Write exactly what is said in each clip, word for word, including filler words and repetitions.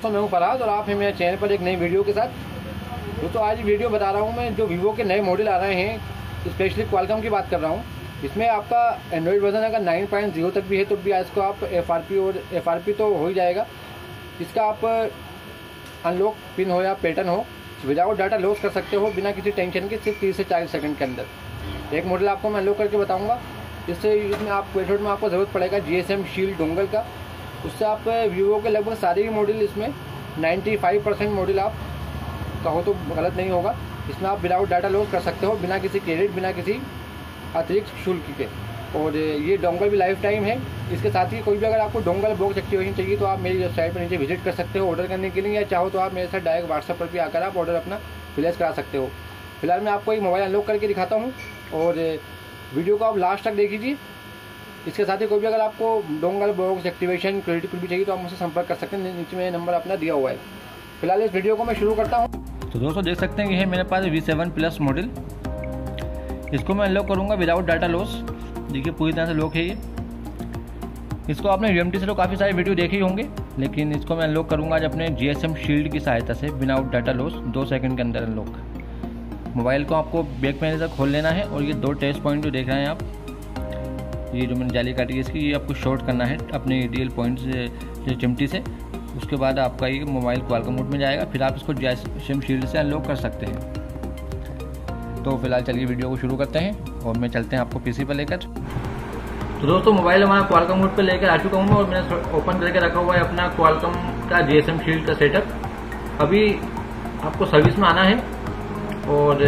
दोस्तों, मैं हूं फराज और आप हैं मेरे चैनल पर एक नई वीडियो के साथ। दोस्तों, आज वीडियो बता रहा हूं मैं जो वीवो के नए मॉडल आ रहे हैं, स्पेशली क्वालकॉम की बात कर रहा हूं। इसमें आपका एंड्रॉइड वर्जन अगर नाइन पॉइंट ज़ीरो तक भी है तो भी इसको आप एफ आर पी और एफ आर पी तो हो ही जाएगा। इसका आप अनलॉक पिन हो या पैटर्न हो विदाउट डाटा लॉस कर सकते हो बिना किसी टेंशन के, सिर्फ तीस से चालीस सेकंड के अंदर। एक मॉडल आपको मैं अनलॉक करके बताऊँगा। इससे इसमें आप पेट्रोल में आपको ज़रूरत पड़ेगा G S M shield dongle का। उससे आप वीवो के लगभग सारे ही मॉडल इसमें पचानवे परसेंट मॉडल आप कहो तो गलत नहीं होगा। इसमें आप विदाउट डाटा लॉस कर सकते हो बिना किसी क्रेडिट, बिना किसी अतिरिक्त शुल्क के। और ये डोंगल भी लाइफ टाइम है। इसके साथ ही कोई भी अगर आपको डोंगल बॉक्स एक्टिवेशन चाहिए तो आप मेरी वेबसाइट पर नीचे विजिट कर सकते हो ऑर्डर करने के लिए, या चाहो तो आप मेरे साथ डायरेक्ट व्हाट्सएप पर भी आकर आप ऑर्डर अपना प्लेस करा सकते हो। फिलहाल मैं आपको एक मोबाइल अनलॉक करके दिखाता हूँ और वीडियो को आप लास्ट तक देख लीजिए। इसके साथ ही कोई भी अगर आपको डोंगल बॉक्स एक्टिवेशन क्रेडिट कुछ भी चाहिए तो आप मुझसे संपर्क कर सकते हैं। नीचे में नंबर अपना दिया हुआ है। फिलहाल इस वीडियो को मैं शुरू करता हूँ। तो दोस्तों, देख सकते हैं कि है मेरे पास वी सेवन प्लस मॉडल। इसको मैं अनलॉक करूँगा विदाउट डाटा लॉस। देखिए पूरी तरह से लॉक है ये। इसको आपने यू एम टी से तो काफ़ी सारे वीडियो देखे ही होंगे, लेकिन इसको मैं अनलॉक करूँगा आज अपने जी एस एम शील्ड की सहायता से विदाउट डाटा लॉस। दो सेकंड के अंदर अनलॉक। मोबाइल को आपको बैक पैनल से खोल लेना है और ये दो टेस्ट पॉइंट जो देख रहे हैं आप, ये जो मैंने जाली काटी है इसकी, ये आपको शॉर्ट करना है अपने रियल पॉइंट से चिमटी से। उसके बाद आपका ये मोबाइल क्वालकॉम मोड में जाएगा। फिर आप इसको जी एस एम शील्ड से अनलॉक कर सकते हैं। तो फिलहाल चलिए वीडियो को शुरू करते हैं और मैं चलते हैं आपको पीसी पर लेकर। तो दोस्तों, मोबाइल हमारा क्वालकॉम मोड पर लेकर आ चुका हूँ और मैंने ओपन करके रखा हुआ है अपना क्वालकॉम का जी एस एम शील्ड का सेटअप। अभी आपको सर्विस में आना है और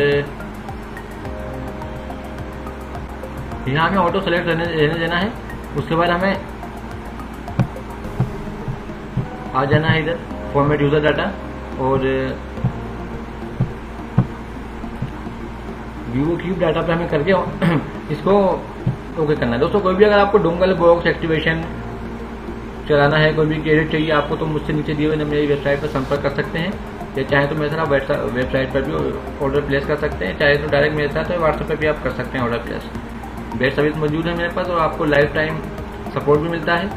यहाँ हमें ऑटो सेलेक्ट रहने रहने देना है। उसके बाद हमें आ जाना है इधर फॉर्मेट यूजर डाटा और वीवो क्यूब डाटा पे हमें करके इसको ओके करना है। दोस्तों, कोई भी अगर आपको डोंगल बॉक्स एक्टिवेशन चलाना है, कोई भी क्रेडिट चाहिए आपको, तो मुझसे नीचे दिए हुए मेरी वेबसाइट पर संपर्क कर सकते हैं, या चाहे तो मेरे साथ वेबसाइट पर भी ऑर्डर प्लेस कर सकते हैं, चाहे तो डायरेक्ट मेरे साथ व्हाट्सएप पर भी आप कर सकते हैं ऑर्डर प्लेस। बेस्ट सर्विस मौजूद है मेरे पास और आपको लाइफ टाइम सपोर्ट भी मिलता है।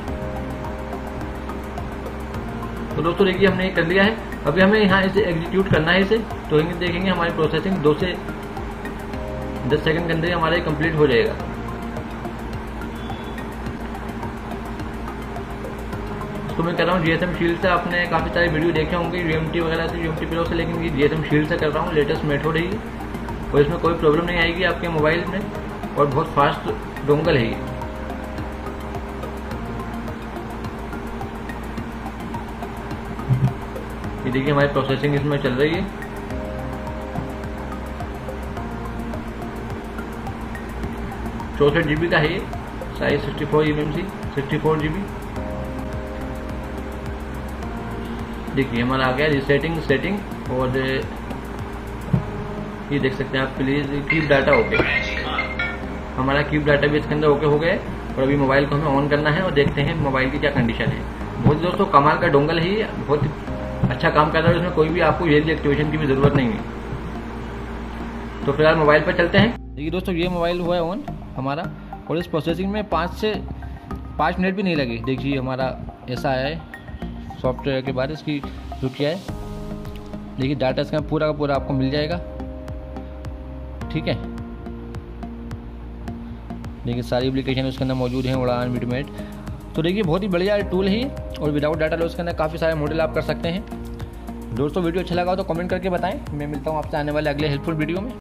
तो दोस्तों देखिए, हमने ये कर लिया है। अभी हमें यहाँ इसे एग्जीक्यूट करना है इसे। तो देखेंगे हमारी प्रोसेसिंग दो से दस सेकंड के अंदर हमारा कंप्लीट हो जाएगा। इसको मैं कर रहा हूँ जी एस एम शील्ड से। आपने काफ़ी सारे वीडियो देखे होंगे यू एम टी वगैरह से, यू एम टी प्रो से, लेकिन ये जी एस एम शील्ड से कर रहा हूँ। लेटेस्ट मेथड है ये और इसमें कोई प्रॉब्लम नहीं आएगी आपके मोबाइल में और बहुत फास्ट डोंगल है ये। ये देखिए हमारी प्रोसेसिंग इसमें चल रही है। चौसठ जीबी का है ये, size sixty four M M C sixty four GB. देखिए हमारा आ गया रिसेटिंग सेटिंग और ये देख सकते हैं आप। Please keep data okay. हमारा कीप डाटा भी इसके अंदर ओके हो गया है और अभी मोबाइल को हमें ऑन करना है और देखते हैं मोबाइल की क्या कंडीशन है। बहुत दोस्तों कमाल का डोंगल है ये, बहुत अच्छा काम कर रहा है। इसमें कोई भी आपको रियल एक्टिवेशन की भी जरूरत नहीं है। तो फिलहाल मोबाइल पर चलते हैं। देखिए दोस्तों, ये मोबाइल हुआ है ऑन हमारा और इस प्रोसेसिंग में पाँच से पाँच मिनट भी नहीं लगे। देखिए हमारा ऐसा आया है सॉफ्टवेयर के बाद इसकी रुकिया है। देखिए डाटा इसका पूरा का पूरा आपको मिल जाएगा। ठीक है, देखिए सारी एप्लीकेशन उसके अंदर मौजूद हैं, उड़ान, वीडमेट। तो देखिए बहुत ही बढ़िया टूल है ये और विदाउट डाटा लॉस के अंदर काफ़ी सारे मॉडल आप कर सकते हैं। दोस्तों, वीडियो अच्छा लगा हो तो कमेंट करके बताएं। मैं मिलता हूँ आपसे आने वाले अगले हेल्पफुल वीडियो में।